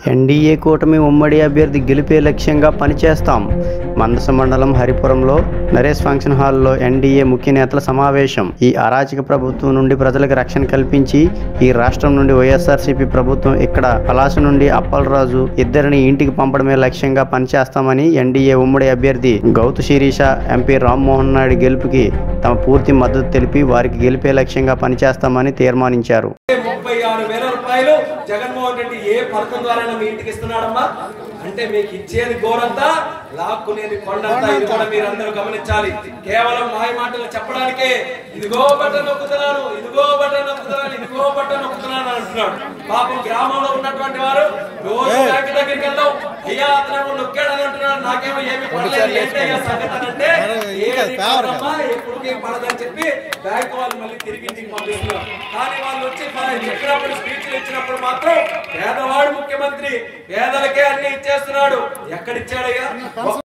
NDA కూటమి ఉమ్మడి అభ్యర్థి గెలిపే లక్ష్యంగా పనిచేస్తాం. మందస మండలం హరిపురంలో నరేష్ ఫంక్షన్ హాల్లో ఎన్డీఏ ముఖ్య నేతల సమావేశం. ఈ అరాచక ప్రభుత్వం నుండి ప్రజలకు రక్షణ కల్పించి ఈ రాష్ట్రం నుండి వైఎస్ఆర్సీపీ ప్రభుత్వం ఇక్కడ పలాస నుండి అప్పలరాజు ఇద్దరిని ఇంటికి పంపడమే లక్ష్యంగా పనిచేస్తామని ఎన్డీఏ ఉమ్మడి అభ్యర్థి గౌతు శిరీష, ఎంపీ రామ్మోహన్ నాయుడు గెలుపుకి తమ పూర్తి మద్దతు తెలిపి వారికి గెలిపే లక్ష్యంగా పనిచేస్తామని తీర్మానించారు. 36,000 రూపాయలు జగన్మోహన్ రెడ్డి ఏ పథకం ద్వారా మీ ఇంటికి ఇస్తున్నాడమ్మా అంటే మీకు ఇచ్చేది గోరంతా లాక్కునేది కొండంతా. ఇది కూడా మీరందరూ గమనించాలి. కేవలం మాయ మాటలు చెప్పడానికే ఇదిగో బటన్ నొక్కుతున్నాను, ఇదిగో బటన్ నొక్కుతున్నాను, ఇదిగో బటన్ నొక్కుతున్నాను అంటున్నాడు. పాపం గ్రామంలో ఉన్నటువంటి వారు రోజు బ్యాంక్ దగ్గరికి వెళ్దాం, అయ్యా అతను నొక్కాడని అంటున్నాడు. నాకేమో ఏమి పడలేదు, ఏంటయ్యా సంగతి అంటే ఎప్పుడు పడదని చెప్పి బ్యాంక్ వాళ్ళు మళ్ళీ తిరిగి ఇంటికి పంపిస్తున్నారు. కానీ వాళ్ళు వచ్చి చెప్పినప్పుడు స్పీచ్లు ఇచ్చినప్పుడు మాత్రం పేదవాడు ముఖ్యమంత్రి, పేదలకే అన్ని ఇచ్చేస్తున్నాడు. ఎక్కడిచ్చాడయ్యా?